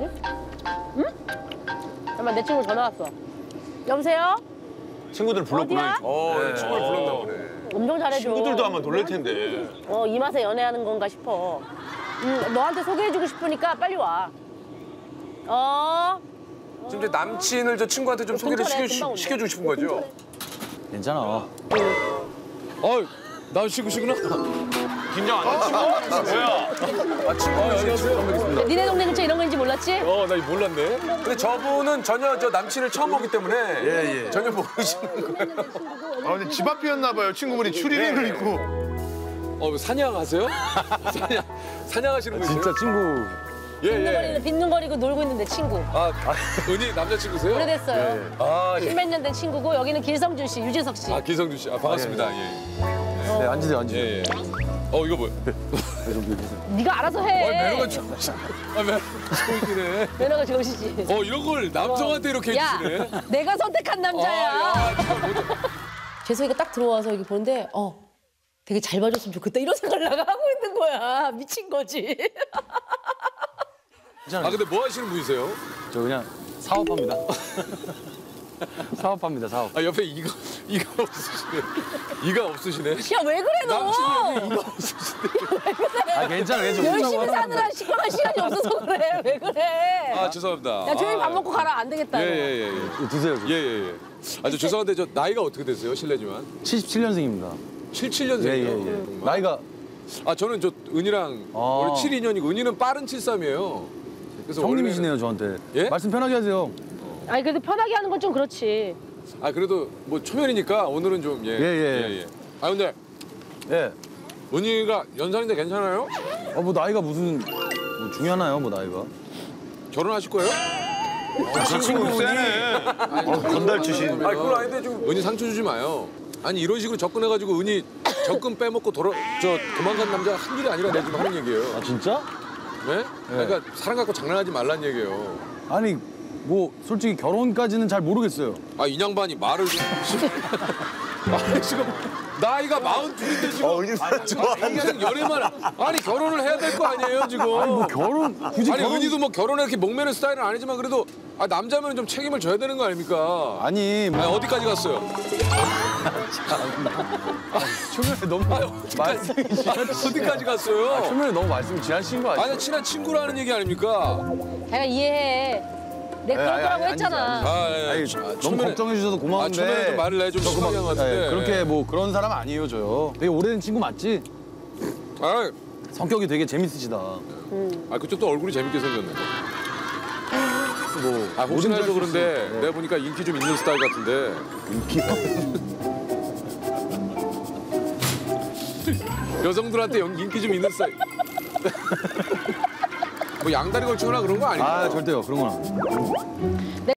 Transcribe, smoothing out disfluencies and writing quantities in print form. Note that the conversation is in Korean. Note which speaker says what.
Speaker 1: 뭐지? 응? 잠깐만, 내 친구 전화 왔어. 여보세요?
Speaker 2: 친구들 불렀구나.
Speaker 3: 네. 친구를 불렀나 보네.
Speaker 1: 엄청 잘해줘.
Speaker 2: 친구들도 아마 놀랄 텐데.
Speaker 1: 이 맛에 연애하는 건가 싶어. 너한테 소개해주고 싶으니까 빨리 와.
Speaker 3: 지금 이제 남친을 저 친구한테 좀 소개를 시켜주고 싶은 거죠?
Speaker 4: 괜찮아.
Speaker 5: 남친구시구나.
Speaker 2: 긴장 안 해? 친구?
Speaker 3: 아, 친구.
Speaker 1: 니네 동네 근처 이런 건지 몰랐지?
Speaker 5: 나 이거 몰랐네.
Speaker 3: 근데 저분은 전혀 저 남친을 처음 보기 때문에 전혀 모르시는 거예요.
Speaker 6: 아 근데 집 앞이었나 봐요. 친구분이 추리닝을 입고.
Speaker 5: 사냥하세요? 사냥하시는 분이세요?
Speaker 4: 진짜 친구.
Speaker 1: 빗눈거리고 놀고 있는 내 친구.
Speaker 5: 은희 남자친구세요?
Speaker 1: 오래됐어요. 십몇 년 된 친구고 여기는 길성준 씨, 유재석 씨.
Speaker 5: 기성준 씨. 반갑습니다.
Speaker 4: 네, 앉으세요, 앉으세요.
Speaker 5: 예. 이거 뭐야?
Speaker 1: 네가 알아서 해.
Speaker 5: 매너가 좋으시네. 매너가 좋으시네.
Speaker 1: 매너가 좋으시지.
Speaker 5: 이런 걸 남성한테 이렇게
Speaker 1: 야,
Speaker 5: 해주시네.
Speaker 1: 내가 선택한 남자야. 재석이가 딱 들어와서 여기 보는데 되게 잘 봐줬으면 좋겠다 이런 생각을 내가 하고 있는 거야. 미친 거지.
Speaker 5: 근데 뭐 하시는 분이세요?
Speaker 4: 저 그냥 사업합니다. 사업합니다, 사업.
Speaker 5: 옆에 이가 없으시네. 이가 없으시네.
Speaker 1: 야, 왜 그래 너?
Speaker 5: 남친이 이가 없으시네.
Speaker 4: 괜찮아, 괜찮아.
Speaker 1: 열심히 사느라 시간할 시간이 없어서 그래. 왜 그래?
Speaker 5: 죄송합니다.
Speaker 1: 야, 조용히 밥 먹고 가라. 안 되겠다.
Speaker 5: 예.
Speaker 4: 이거 드세요.
Speaker 5: 예. 저 죄송한데 저 나이가 어떻게 되세요? 실례지만.
Speaker 4: 77년생입니다.
Speaker 5: 77년생이요.
Speaker 4: 나이가
Speaker 5: 저는 저 은희랑 원래 72년이고 은희는 빠른 73이에요. 그래서
Speaker 4: 형님이시네요, 저한테.
Speaker 5: 예?
Speaker 4: 말씀 편하게 하세요.
Speaker 1: 아니, 그래도 편하게 하는 건 좀 그렇지.
Speaker 5: 그래도 뭐 초면이니까 오늘은 좀
Speaker 4: 예.
Speaker 5: 근데
Speaker 4: 예.
Speaker 5: 은희가 연상인데 괜찮아요?
Speaker 4: 뭐 나이가 무슨 뭐 중요하나요, 뭐 나이가?
Speaker 5: 결혼하실 거예요?
Speaker 2: 친구 세네. 건달 출신.
Speaker 3: 그건 아닌데 좀.
Speaker 5: 은희 상처 주지 마요. 아니 이런 식으로 접근해가지고 은희 적금 빼먹고 도망간 남자가 한둘이 아니라 내 지금 하는 얘기예요.
Speaker 4: 진짜?
Speaker 5: 네? 그러니까 사람 갖고 장난하지 말란 얘기예요.
Speaker 4: 아니, 뭐 솔직히 결혼까지는 잘 모르겠어요.
Speaker 5: 이 양반이 말을 좀 지금 나이가 42인데 지금 그냥 연애만 결혼을 해야 될 거 아니에요 지금.
Speaker 4: 뭐 결혼 굳이
Speaker 5: 은희도 뭐 결혼에 이렇게 목매는 스타일은 아니지만 그래도 남자면 좀 책임을 져야 되는 거 아닙니까?
Speaker 4: 아니,
Speaker 5: 어디까지 갔어요?
Speaker 4: 초면에 너무 말씀이
Speaker 5: 어디까지 갔어요?
Speaker 4: 초면에 너무 말씀이 지나신 거 아니에요?
Speaker 5: 친한 친구라는 얘기 아닙니까?
Speaker 1: 내가 이해해. 내가 그럴 거라고 했잖아.
Speaker 4: 아니, 너무 걱정해 주셔서 고마운데.
Speaker 5: 초면에 좀 말을 좀 심하게 한 것 같은데.
Speaker 4: 그렇게 뭐 그런 사람 아니에요, 저요. 되게 오래된 친구 맞지? 성격이 되게 재밌으시다.
Speaker 5: 그쪽도 얼굴이 재밌게 생겼네.
Speaker 4: 뭐
Speaker 5: 혹시나 해서 그런데 내가 보니까 인기 좀 있는 스타일 같은데.
Speaker 4: 인기요?
Speaker 5: 여성들한테 인기 좀 있는 스타일. 뭐 양다리 걸치거나 그런 거 아니에요?
Speaker 4: 절대요. 그런 건 아니에요.